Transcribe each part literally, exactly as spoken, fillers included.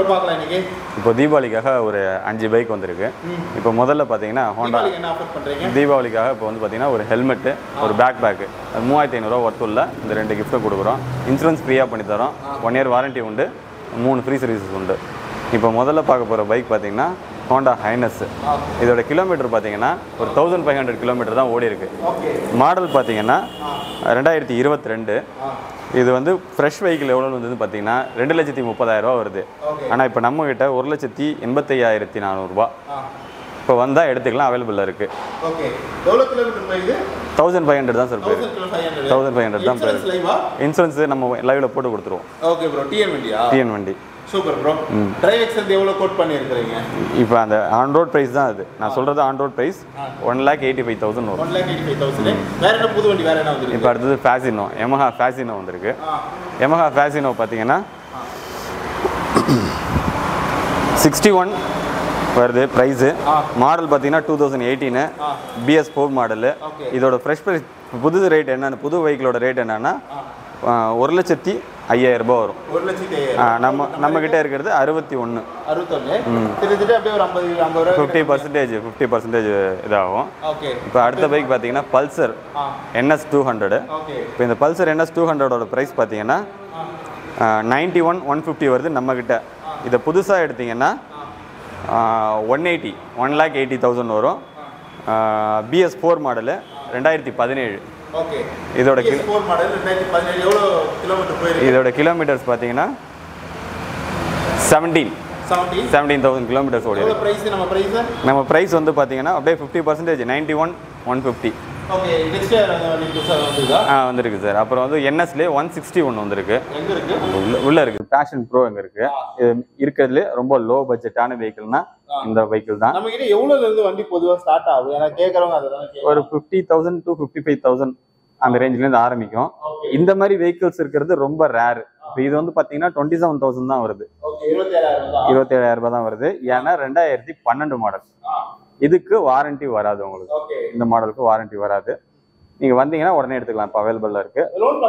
Bro பார்க்கலாம் இன்னைக்கு? இப்போ தீபாவளிக்காக ஒரு அஞ்சு பைக் வந்திருக்கு. இப்போ முதல்ல பார்த்தீங்கன்னா ஹோண்டா என்ன ஆஃபர் பண்றீங்க? தீபாவளிக்காக இப்போ வந்து பார்த்தீங்கன்னா ஒரு ஹெல்மெட்டு, ஒரு பேக் பேக்கு, அது மூவாயிரத்தி ஐநூறுரூவா ஒர்த் உள்ள இந்த ரெண்டு கிஃப்ட்டை கொடுக்குறோம். இன்சூரன்ஸ் ஃப்ரீயாக பண்ணி தரோம். ஒன் இயர் வாரண்ட்டி உண்டு, மூணு ஃப்ரீ சர்வீசஸ் உண்டு. இப்போ முதல்ல பார்க்க போகிற பைக் பார்த்தீங்கன்னா ஹோண்டா ஹைனஸ். இதோட கிலோமீட்டர் பார்த்தீங்கன்னா ஒரு தௌசண்ட் ஃபைவ் ஹண்ட்ரட் கிலோமீட்டர் தான் ஓடி இருக்கு. மாடல் பார்த்தீங்கன்னா ரெண்டாயிரத்தி இருபத்தி ரெண்டு. இது வந்து ஃப்ரெஷ் வெஹிக்கிள் எவ்வளோ வந்து பார்த்தீங்கன்னா ரெண்டு லட்சத்தி முப்பதாயிரரூவா வருது. ஆனால் இப்போ நம்ம கிட்ட ஒரு லட்சத்தி எண்பத்தி ஐயாயிரத்தி நானூறுரூபா இப்போ வந்தால் எடுத்துக்கலாம், அவைலபிளாக இருக்குது. தௌசண்ட் ஃபைவ் ஹண்ட்ரட் தான் சார் பேர். தௌசண்ட் ஃபைவ் ஹண்ட்ரட் தான் பேர். இன்சூரன்ஸ் நம்ம லைவில் போட்டு கொடுத்துருவோம். Okay bro. டிஎன் வண்டியா? டிஎன் வண்டி. Super bro. டிரைவ் எக்ஸ்பென்ஸ் எவ்வளவு கோட் பண்ணியிருக்கீங்க? இப்போ அந்த ஆன் ரோட் பிரைஸ் தான் அது. நான் சொல்றது on road price one lakh eighty five thousand வரும். One lakh eighty five thousand. வேற என்ன புது வண்டி வேற என்ன வந்திருக்கு? இப்போ அடுத்தது ஃபேசினோ, யமஹா ஃபேசினோ வந்திருக்கு. யமஹா ஃபேசினோ பார்த்தீங்கன்னா சிக்ஸ்டி ஒன் வருது ப்ரைஸு. மாடல் பார்த்தீங்கன்னா டூ தௌசண்ட் எயிட்டீனு பிஎஸ் ஃபோர் மாடலு. இதோட ஃப்ரெஷ் ப்ரைஸ் புது ரேட் என்னென்ன, புது வெஹிக்கிளோட ரேட் என்னன்னா ஒரு லட்சத்தி ஐயாயிரம் ரூபாய் வரும். ஒரு லட்சத்தி நம்ம நம்ம கிட்ட இருக்கிறது அறுபத்தி ஒன்று அறுபத்தொன்று அப்படியே ஒரு ஐம்பது ஐம்பது ரூபா ஃபிஃப்டி பர்சன்டேஜ் ஃபிஃப்டி பர்சன்டேஜ் இதாகும். இப்போ அடுத்த பைக் பார்த்தீங்கன்னா பல்சர் என்எஸ் டூ ஹண்ட்ரடு. இப்போ இந்த பல்சர் என்எஸ் டூ ஹண்ட்ரடோட ப்ரைஸ் பார்த்தீங்கன்னா நைன்டி ஒன் ஒன் ஃபிஃப்டி வருது நம்ம கிட்ட. இதை புதுசாக எடுத்தீங்கன்னா one eighty one lakh eighty thousand வரும். பிஎஸ் ஃபோர் மாடலு ரெண்டாயிரத்தி பதினேழு. இதோட இதோட கிலோமீட்டர்ஸ் பார்த்தீங்கன்னா செவன்டீன் செவன்டீன் தௌசண்ட் கிலோமீட்டர்ஸ் ஓடி. நம்ம ப்ரைஸ் வந்து பார்த்தீங்கன்னா அப்படியே fifty percentage ninety one one fifty ஆ வந்துருக்கு சார். அப்புறம் வந்து என்எஸ்லேயே ஒன் சிக்ஸ்டி ஒன்று வந்துருக்கு. உள்ள உள்ள இருக்குது. பேஷன் ப்ரோ எங்கே இருக்குது. இது இருக்கிறதுலே ரொம்ப லோ பட்ஜெட்டான வெஹிக்கிள்னா இந்த வெஹிக்கிள் தான். நம்ம கிட்ட எவ்வளோல இருந்து வண்டி பொதுவாக ஸ்டார்ட் ஆகும்? ஏன்னா கேட்குறவங்க அதெல்லாம் ஒரு fifty thousand to fifty five thousand அந்த ரேஞ்சிலேருந்து ஆரம்பிக்கும். இந்த மாதிரி வெஹிக்கிள்ஸ் இருக்கிறது ரொம்ப ரேர். இப்போ இது வந்து பார்த்தீங்கன்னா டுவெண்ட்டி செவன் தௌசண்ட் தான் வருது. இருபத்தி ஏழாயிரம் ரூபாய் தான் வருது. ஏன்னா ரெண்டாயிரத்தி பன்னெண்டு மாடல். இதுக்கு வாரண்டி வராது உங்களுக்கு. இந்த மாடலுக்கு வாரண்டி வராது. நீங்க வந்தீங்கன்னா உடனே எடுத்துக்கலாம். இப்போ அவைலபிளா இருக்கு.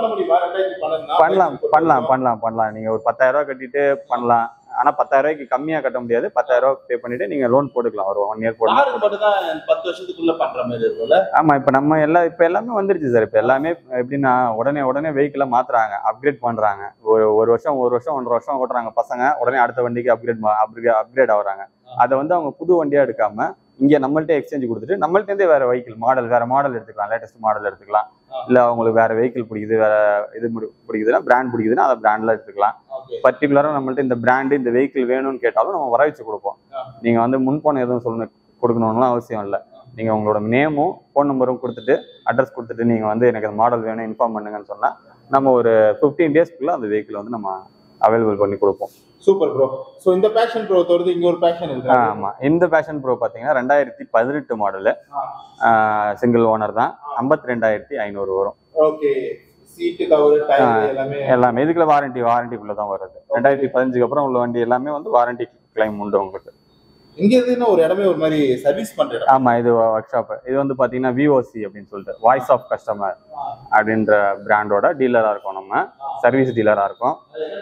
பண்ணலாம் பண்ணலாம் பண்ணலாம் பண்ணலாம் நீங்க ஒரு பத்தாயிரம் ரூபாய் கட்டிட்டு பண்ணலாம். ஆனா பத்தாயிரம் ரூபாய்க்கு கம்மியா கட்ட முடியாது. பத்தாயிரம் ரூபாய் பே பண்ணிட்டு நீங்க லோன் போட்டுக்கலாம். ஒரு ஒன் இயர் போட்டு பத்து வருஷத்துக்குள்ள பண்ற மாதிரி இருக்கும்ல. ஆமா. இப்ப நம்ம எல்லாம் இப்ப எல்லாமே வந்துருச்சு சார். இப்ப எல்லாமே எப்படின்னா உடனே உடனே வெஹிக்கிள மாத்துறாங்க, அப்கிரேட் பண்றாங்க. ஒரு ஒரு வருஷம் ஒரு வருஷம் ஒன்றரை வருஷம் ஓட்டுறாங்க பசங்க. உடனே அடுத்த வண்டிக்கு அப்கிரேட் அப்கிரேட் ஆகுறாங்க. அதை வந்து அவங்க புது வண்டியா எடுக்காம இங்க நம்மள்ட்ட எக்ஸ்சேஞ்ச் கொடுத்துட்டு நம்மள்ட்ட இருந்தே வேற வெஹிக்கிள் மாடல் வேற மாடல் எடுத்துக்கலாம். லேட்டஸ்ட் மாடல் எடுத்துக்கலாம். இல்ல அவங்களுக்கு வேற வெஹிக்கிள் பிடிக்குது, வேற இது பிடிக்குதுன்னா பிராண்ட் பிடிக்குதுன்னா அதை பிராண்ட்ல எடுத்துக்கலாம். பர்டிகுலரா நம்மள்ட்ட இந்த பிராண்டு இந்த வெஹிக்கிள் வேணும்னு கேட்டாலும் நம்ம வர வச்சு கொடுப்போம். நீங்க வந்து முன்பணம் எதுவும் சொல்லணும் கொடுக்கணும்னு அவசியம் இல்லை. நீங்க உங்களோட நேமும் ஃபோன் நம்பரும் கொடுத்துட்டு அட்ரஸ் கொடுத்துட்டு நீங்க வந்து எனக்கு அந்த மாடல் வேணும் இன்ஃபார்ம் பண்ணுங்கன்னு சொன்னா நம்ம ஒரு ஃபிஃப்டீன் டேஸ்க்குள்ள அந்த வெஹிக்கிள் வந்து நம்ம அவைலபிள் பண்ணி கொடுப்போம். Super bro. ஸோ இந்த பேஷன் ப்ரோ தவிர்த்து இங்க ஒரு பேஷன் இருக்கு. ஆமா. இந்த பேஷன் ப்ரோ பாத்தீங்கன்னா ரெண்டாயிரத்தி பதினெட்டு மாடலு, சிங்கிள் ஓனர் தான். ஐம்பத்தி ரெண்டாயிரத்தி ஐநூறு வரும். ஓகே. சீட்டு கவர் டயர் எல்லாமே எல்லாமே இதுக்குள்ள வாரண்டி வாரண்டிக்குள்ள தான் வருது. ரெண்டாயிரத்தி பதினஞ்சுக்கு அப்புறம் உள்ள வண்டி எல்லாமே வந்து வாரண்டி கிளைம் உண்டு உங்களுக்கு. இங்க இருக்குன்னா ஒரு இடமே ஒரு மாதிரி சர்வீஸ் பண்ற. ஆமா. இது ஒர்க் ஷாப். இது வந்து பாத்தீங்கன்னா விஓசி அப்படின்னு சொல்லிட்டு வாய்ஸ் ஆஃப் கஸ்டமர் அப்படின்ற பிராண்டோட டீலரா இருக்கும். நம்ம சர்வீஸ் டீலரா இருக்கும்.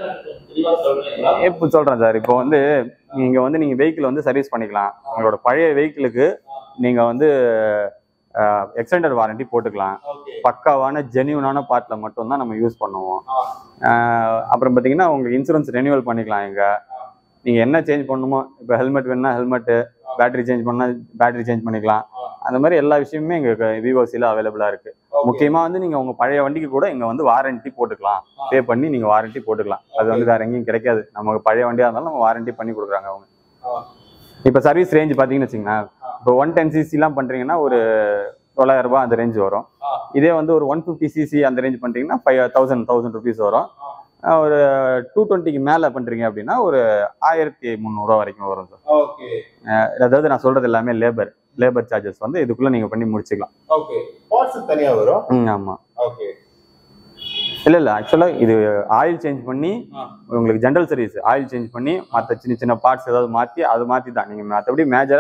இப்போ சொல்றேன் சார். இப்போ வந்து நீங்க வந்து நீங்க வெஹிக்கிள் வந்து சர்வீஸ் பண்ணிக்கலாம். உங்களோட பழைய வெஹிக்கிளுக்கு நீங்க வந்து எக்ஸ்டெண்டட் வாரண்டி போட்டுக்கலாம். பக்காவான ஜென்யூனான பார்ட்ல மட்டும் தான் நம்ம யூஸ் பண்ணுவோம். அப்புறம் பாத்தீங்கன்னா உங்களுக்கு இன்சூரன்ஸ் ரெனியூவல் பண்ணிக்கலாம். எங்க நீங்க என்ன சேஞ்ச் பண்ணணுமோ, இப்போ ஹெல்மெட் வேணும்னா ஹெல்மெட்டு, பேட்டரி சேஞ்ச் பண்ணா பேட்டரி சேஞ்ச் பண்ணிக்கலாம். அந்த மாதிரி எல்லா விஷயமுமே எங்க விவோசில அவைலபிளா இருக்கு. முக்கியமா வந்து நீங்க உங்க பழைய வண்டிக்கு கூட இங்க வந்து வாரண்டி போட்டுக்கலாம். பே பண்ணி நீங்க வாரண்டி போட்டுக்கலாம். அது வந்து வேற எங்கேயும் கிடைக்காது. நமக்கு பழைய வண்டியா இருந்தாலும் நம்ம வாரண்டி பண்ணி கொடுக்குறாங்க அவங்க. இப்ப சர்வீஸ் ரேஞ்ச் பாத்தீங்கன்னு வச்சுக்கோங்களேன். இப்போ ஒன் டென் சிசி எல்லாம் பண்றீங்கன்னா ஒரு தொள்ளாயிரம் ரூபாய் அந்த ரேஞ்ச் வரும். இதே வந்து ஒரு ஒன் பிப்டி சிசி அந்த ரேஞ்ச் பண்றீங்கன்னா ஃபைவ் தௌசண்ட் தௌசண்ட் ருபீஸ் வரும். ஒரு டூ டுவெண்ட்டிக்கு மேல பண்றீங்க அப்படின்னா ஒரு ஆயிரத்தி முந்நூறுவா வரைக்கும் வரும் சார். ஓகே. அதாவது நான் சொல்றது எல்லாமே லேபர் லேபர் சார்ஜஸ் வந்து இதுக்குள்ள நீங்க பண்ணி முடிச்சுக்கலாம். ஓகே. பார்ட்ஸ் தனியா வரும். ம் ஆமா. ஓகே. இல்ல இல்ல ஆக்சுவலா இது ஆயில் சேஞ்ச் பண்ணி உங்களுக்கு ஜெனரல் சர்வீஸ் ஆயில் சேஞ்ச் பண்ணி மற்ற சின்ன சின்ன பார்ட்ஸ் ஏதாவது மாத்தி அது மாத்தி தான். நீங்க மற்றபடி மேஜரா இப்ப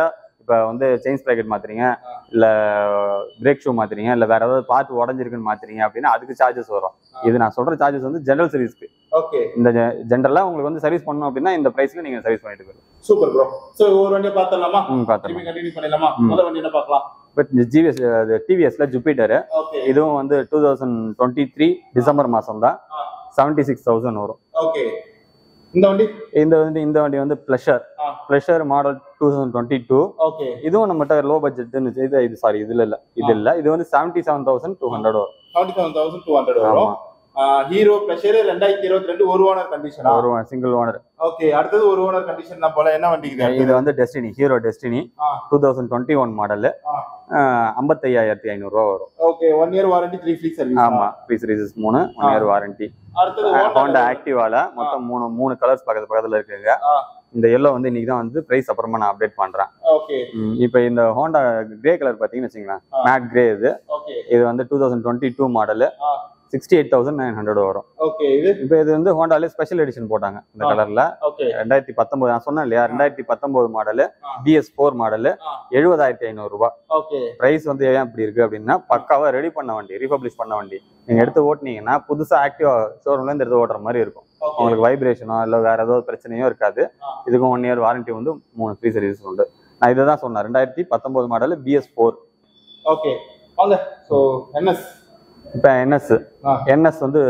இப்போ வந்து செயின் ஸ்ப்ராக்கெட் மாத்துறீங்க இல்ல பிரேக் ஷூ மாத்துறீங்க இல்ல வேற ஏதாவது பார்ட் உடஞ்சிருக்குன்னு மாத்துறீங்க அப்படின்னா அதுக்கு சார்ஜஸ் வரும். இது நான் சொல்ற சார்ஜஸ் வந்து ஜெனரல் சர்வீஸ்க்கு. ஓகே. இந்த ஜெனரலா உங்களுக்கு வந்து சர்வீஸ் பண்ணணும் அப்படின்னா இந்த பிரைஸ்ல நீங்க சர்வீஸ் பண்ணிட்டு போயிடலாம். Super bro. சோ ஒரு வண்டியை பார்த்தலாமா? ம் பார்த்தலாம். கண்டினியூ பண்ணலாமா? முதல் வண்டி என்ன பார்க்கலாம்? பட் ஜிவிஎஸ் டிவிஎஸ்ல ஜூபிட்டர். இதுவும் வந்து two thousand twenty three December மாசம் தான். செவன்டி சிக்ஸ் தௌசண்ட் வரும். ஓகே. இந்த வண்டி இந்த வந்து இந்த வண்டி வந்து Pleasure Pleasure model two thousand twenty two. Okay. இதுவும் நம்மகிட்ட லோ பட்ஜெட்னு இது இது சாரி இதுல இல்ல இது இல்ல இது வந்து seventy seven thousand two hundred வரும். Seventy seven thousand two hundred வரும். ஹீரோ பிளஷர் ரெண்டாயிரத்தி இருபத்தி ரெண்டு ஒரு ஓனர் கண்டிஷனா? ஒரு சிங்கிள் ஓனர். ஓகே. அடுத்தது ஒரு ஓனர் கண்டிஷன் தான் போல. என்ன வண்டி இது? இது வந்து Destini Hero Destini two thousand twenty one model. ஐம்பத்தி ஐயாயிரத்தி ஐநூறு ரூபா வரும். Okay. One year warranty, three free service. ஆமா, ஃப்ரீ சர்வீசஸ் மூணு, ஒன் இயர் வாரண்டி. அடுத்தது ஹோண்டா ஆக்டிவால மொத்தம் மூணு மூணு கலர்ஸ் பக்கத்து பக்கத்துல இருக்குங்க. இந்த எல்லோ வந்து இன்னைக்கு தான் வந்து பிரைஸ் அப்புறமா நான் அப்டேட் பண்றேன். ஓகே. இப்போ இந்த ஹோண்டா கிரே கலர் பாத்தீங்கன்னு வச்சுங்களேன், மேட் கிரே இது. ஓகே. இது வந்து two thousand twenty two model, sixty eight thousand nine hundred வரும். ஓகே. இது இப்போ இது வந்து ஹோண்டாலே ஸ்பெஷல் எடிஷன் போட்டாங்க இந்த கலர்ல. ஓகே. ரெண்டாயிரத்தி பத்தொன்பது நான் சொன்னேன் இல்லையா, ரெண்டாயிரத்தி பத்தொன்பது மாடல் பிஎஸ் ஃபோர் மாடல் எழுபதாயிரத்தி ஐநூறு ரூபாய். ஓகே. பிரைஸ் வந்து ஏன் இப்படி இருக்கு அப்படின்னா, பக்காவா ரெடி பண்ண வண்டி, ரீபப்ளிஷ் பண்ண வண்டி. நீங்க எடுத்து ஓட்டினீங்கன்னா புதுசா ஆக்டிவா ஷோரூம்ல இருந்து எடுத்து ஓட்டுற மாதிரி இருக்கும். உங்களுக்கு வைப்ரேஷனோ இல்ல வேற ஏதாவது பிரச்சனையோ இருக்காது. இதுக்கும் ஒன் இயர் வாரண்டி வந்து மூணு ஃப்ரீ சர்வீஸ் உண்டு. நான் இதை தான் சொன்னேன், ரெண்டாயிரத்தி பத்தொன்பது மாடல் பிஎஸ் ஃபோர். ஓகே. வாங்க. சோ என்எஸ் இப்போ என்எஸ் என்எஸ் வந்து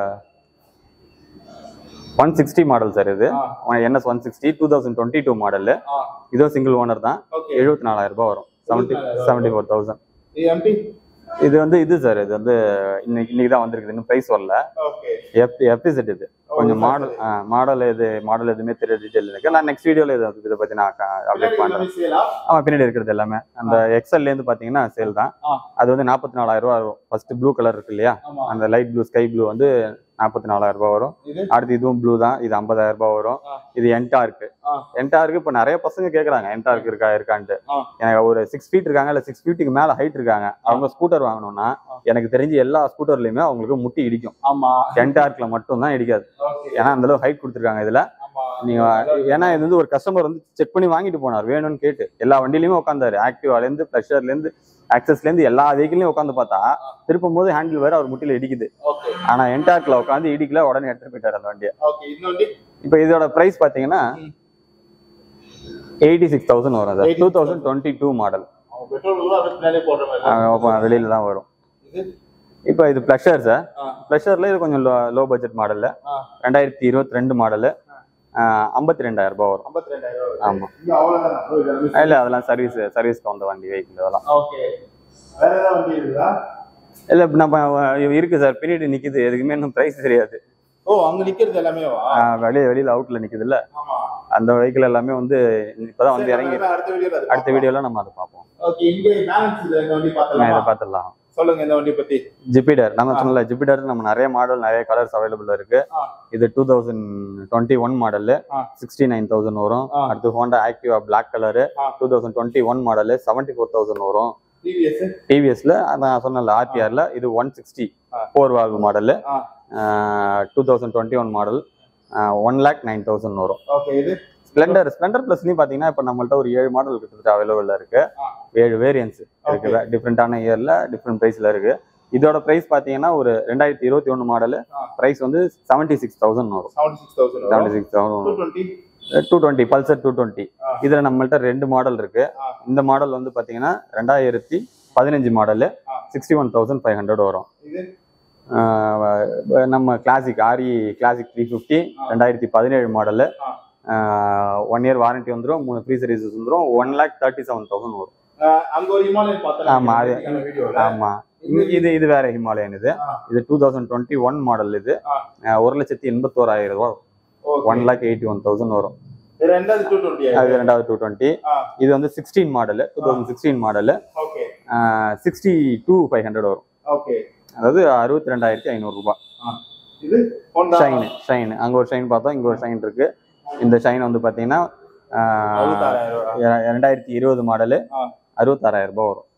ஒன் சிக்ஸ்டி மாடல் சார். இது NS one sixty two thousand twenty two model. இதுவும் சிங்கிள் ஓனர் தான். எழுபத்தி நாலாயிரம் ரூபாய் வரும். Seventy seventy four thousand. இது வந்து இது சார், இது வந்து இன்னைக்கு இன்னைக்கு தான் வந்திருக்குது, இன்னும் பிரைஸ் வரல. எஃப்இசெட் இது கொஞ்சம் மாடல் மாடல் இது மாடல் எதுவுமே தெரிய டீடைல் இருக்கு. நான் நெக்ஸ்ட் வீடியோல இதை இதை பத்தி நான் அப்டேட் பண்றேன். ஆமா, பின்னாடி இருக்கிறது எல்லாமே அந்த எக்ஸல்ல இருந்து பாத்தீங்கன்னா சேல் தான். அது வந்து நாற்பத்தி நாலாயிரம் ரூபாய் வரும். ஃபர்ஸ்ட் ப்ளூ கலர் இருக்கு இல்லையா, அந்த லைட் ப்ளூ ஸ்கை ப்ளூ வந்து நாற்பத்தி நாலாயிரம் ரூபாய் வரும். அடுத்து இதுவும் ப்ளூ தான், இது ஐம்பதாயிரம் ரூபாய் வரும். இது என்டார்க்கு. என்டார்க்கு இப்போ நிறைய பசங்க கேட்கறாங்க என்டார்க்கு இருக்கா இருக்கான்ட்டு. எனக்கு ஒரு சிக்ஸ் ஃபீட் இருக்காங்க இல்ல சிக்ஸ் ஃபீட்டுக்கு மேல ஹைட் இருக்காங்க, அவங்க ஸ்கூட்டர் வாங்கணும்னா எனக்கு தெரிஞ்சு எல்லா ஸ்கூட்டர்லயுமே அவங்களுக்கு முட்டி இடிக்கும். என்டார்க்ல மட்டும் தான் இடிக்காது, ஏன்னா அந்த அளவு ஹைட் கொடுத்துருக்காங்க இதுல. நீங்க ஏன்னா இது வந்து ஒரு கஸ்டமர் வந்து செக் பண்ணி வாங்கிட்டு போனார் வேணும்னு கேட்டு. எல்லா வண்டியிலுமே உட்காந்தாரு, ஆக்டிவால இருந்து பிளஷர்ல இருந்து ஆக்சஸ்ல இருந்து எல்லா வெஹிக்கிளையும் உட்காந்து பார்த்தா திருப்பும் போது ஹேண்டில் வேற அவர் முட்டில இடிக்குது. ஆனா என்டார்க்ல உட்காந்து இடிக்கல, உடனே எடுத்துட்டு போயிட்டாரு அந்த வண்டியை. இப்ப இதோட பிரைஸ் பாத்தீங்கன்னா எயிட்டி சிக்ஸ் தௌசண்ட் வரும் sir. Two thousand twenty two model. வெளியில தான் வரும். இப்போ இது பிளஷர் சார். பிளஷர்ல இது கொஞ்சம் லோ பட்ஜெட் மாடல்ல, ரெண்டாயிரத்தி இருபத்தி ரெண்டு மாடலு, ஐம்பத்தி ரெண்டாயிரம் ரூபாய் வரும். ஆமா, இல்ல அதெல்லாம் சர்வீஸ் சர்வீஸ்க்கு வந்த வண்டி வெஹிக்கிள் அதெல்லாம். இல்ல நம்ம இருக்கு சார், பின்னாடி நிக்குது, எதுக்குமே இன்னும் பிரைஸ் தெரியாது. ஓ, அங்க நிக்கிறது எல்லாமே வெளிய வெளியில அவுட்ல நிக்குது இல்ல, அந்த வெஹிக்கிள் எல்லாமே வந்து இப்பதான் வந்து இறங்கி அடுத்த வீடியோல நம்ம அதை பார்ப்போம். ஓகே. இங்க பேலன்ஸ் இந்த வண்டி பார்த்தலாம், இத பார்த்தலாம். சொல்லுங்க இந்த வண்டி பத்தி. ஜூபிட்டர் நம்ம சொன்னல, ஜூபிட்டர் நம்ம நிறைய மாடல் நிறைய கலர்ஸ் அவைலபிள் இருக்கு. இது two thousand twenty one model sixty nine thousand வரும். அடுத்து Honda Activa black colour two thousand twenty one model seventy four thousand வரும். டிவிஎஸ்ல நான் சொன்னல ஆர்டிஆர்ல இது one sixty four valve model two thousand twenty one model one lakh nine thousand வரும். Splendor Splendor பிளஸ்லயும் பாத்தீங்கன்னா இப்ப நம்மள்ட்ட ஒரு ஏழு மாடல் கிட்டத்தட்ட அவைலபிள் இருக்கு. ஏழு வேரியன்ஸ் இருக்கு, டிஃப்ரெண்டான இயர்ல டிஃப்ரெண்ட் பிரைஸ்ல இருக்கு. இதோட பிரைஸ் பாத்தீங்கன்னா ஒரு ரெண்டாயிரத்தி இருபத்தி ஒன்னு மாடல் பிரைஸ் வந்து செவன்டி சிக்ஸ் தௌசண்ட் வரும். Seventy six thousand two twenty Pulsar two twenty. இதுல நம்மள்ட்ட ரெண்டு மாடல் இருக்கு. இந்த மாடல் வந்து பாத்தீங்கன்னா ரெண்டாயிரத்தி பதினஞ்சு model sixty one thousand five hundred வரும். நம்ம classic RE classic three fifty ரெண்டாயிரத்தி பதினேழு மாடல், ஒன் இயர் வாரண்டி வந்துடும், மூணு ஃப்ரீ சர்வீசஸ் வந்துடும், one lakh thirty seven thousand வரும். ஆமா அது ஆமா இது இது வேற ஹிமாலயன். இது இது two thousand twenty one model. இது ஒரு லட்சத்தி எண்பத்தோராயிரம் ரூபாய், one lakh eighty one thousand வரும். அது ரெண்டாவது டூ டுவெண்ட்டி. இது வந்து sixteen model, two thousand sixteen model, sixty two five hundred வரும். அதாவது அறுபத்தி ரெண்டாயிரத்தி ஐநூறு ரூபாய். ஷைன் ஷைன் அங்க ஒரு ஷைன் பார்த்தோம், இங்க ஒரு ஷைன் இருக்கு. இந்த ஷைன் வந்து பாத்தீங்கன்னா ரெண்டாயிரத்தி இருபது மாடலு அறுபத்தாறாயிரம் ரூபாய் வரும்.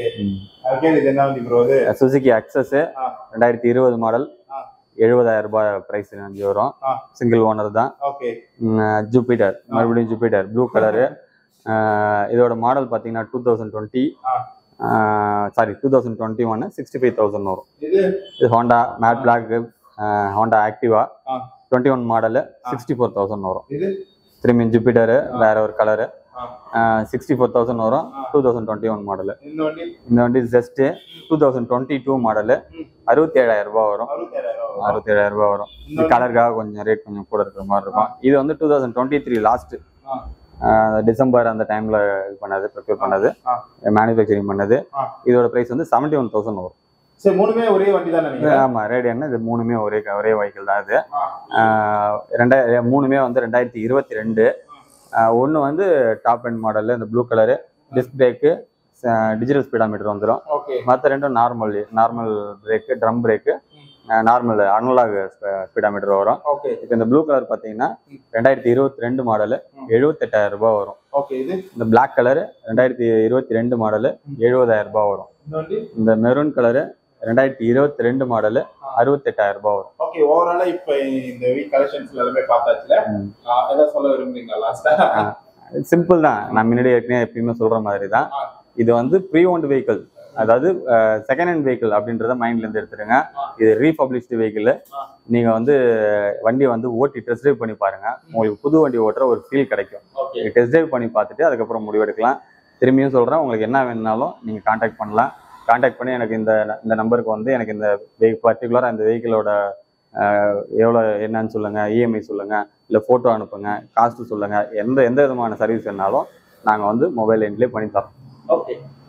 சுசுகி அக்சஸ் ரெண்டாயிரத்தி இருபது மாடல் எழுபதாயிரம் ரூபாய் பிரைஸ் வரும். சிங்கிள் ஓனர் தான். ஜூபிட்டர் மறுபடியும் ஜூபிட்டர் ப்ளூ கலரு இதோட மாடல் பார்த்தீங்கன்னா two thousand twenty sorry two thousand twenty ஒன்னு சிக்ஸ்டி ஃபைவ் தௌசண்ட் வரும். இது Honda matte black Honda Activa twenty one model sixty four thousand வரும். திரும்பி ஜூபிட்டரு வேற ஒரு கலரு சிக்ஸ்டி ஃபோர் தௌசண்ட் வரும். Two thousand twenty one model. இந்த வண்டி just two thousand twenty two model அறுபத்தி ஏழாயிரம் ரூபாய் வரும். அறுபத்தி ஏழாயிரம் ரூபாய் வரும். இந்த கலருக்காக கொஞ்சம் ரேட் கொஞ்சம் கூட இருக்கிற மாதிரி இருக்கும். இது வந்து two thousand twenty three last December அந்த டைம்ல இது பண்ணது ப்ரிப்பேர் பண்ணது மேனுஃபேக்சரிங் பண்ணது. இதோட பிரைஸ் வந்து செவன்டி ஒன் தௌசண்ட் வரும். சரி, மூணுமே ஒரே வண்டி தான். ஆமா, ரேடியன் இது மூணுமே ஒரே ஒரே வெஹிக்கிள் தான். இது ரெண்டாயிரம் மூணுமே வந்து ரெண்டாயிரத்தி இருபத்தி ரெண்டு. ஒன்று வந்து டாப் அண்ட் மாடல் இந்த blue colour, disc brake, digital speedometer வந்துடும். மற்ற ரெண்டும் normal normal brake, drum brake, normal analogue speedometer வரும். இப்போ இந்த ப்ளூ கலர் பார்த்தீங்கன்னா ரெண்டாயிரத்தி இருபத்தி ரெண்டு மாடலு எழுபத்தெட்டாயிரம் ரூபாய் வரும். இந்த பிளாக் கலரு ரெண்டாயிரத்தி இருபத்தி ரெண்டு மாடலு எழுபதாயிரம் ரூபாய் வரும். இந்த மெரூன் கலரு ரெண்டாயிரத்தி இருபத்தி ரெண்டு மாடலு அறுபத்தெட்டாயிரம் ரூபாய் வரும். ஓகே, ஓவராலா இப்போ இந்த வீக் கலெக்ஷன்ஸ் எல்லாமே பார்த்தாச்சுல, ஏதாவது சொல்ல விரும்புறீங்களா லாஸ்டா? சிம்பிள் தான், நான் முன்னாடி ஏற்கனவே எப்பயுமே சொல்ற மாதிரி தான். இது வந்து ப்ரீ ஓன்டு வெஹிக்கிள், அதாவது செகண்ட் ஹேண்ட் வெஹிக்கிள் அப்படின்றத மைண்ட்ல இருந்து எடுத்துருங்க. இது ரீபப்ளிஷ்டு வெஹிக்கிள். நீங்க வந்து வண்டியை வந்து ஓட்டி டெஸ்ட் டிரைவ் பண்ணி பாருங்க, உங்களுக்கு புது வண்டி ஓட்டுற ஒரு ஃபீல் கிடைக்கும். டெஸ்ட் டிரைவ் பண்ணி பார்த்துட்டு அதுக்கப்புறம் முடிவெடுக்கலாம். திரும்பியும் சொல்றேன், உங்களுக்கு என்ன வேணுனாலும் நீங்க கான்டாக்ட் பண்ணலாம். கான்டாக்ட் பண்ணி எனக்கு இந்த இந்த நம்பருக்கு வந்து எனக்கு இந்த பர்டிகுலராக இந்த வெஹிக்கிளோட எவ்வளோ என்னன்னு சொல்லுங்க, இஎம்ஐ சொல்லுங்க, இல்லை ஃபோட்டோ அனுப்புங்க, காஸ்ட்டு சொல்லுங்க, எந்த எந்த விதமான சர்வீஸ் வேணாலும் நாங்கள் வந்து மொபைல் எண்ட்லேயே பண்ணி தரோம். ஓகே.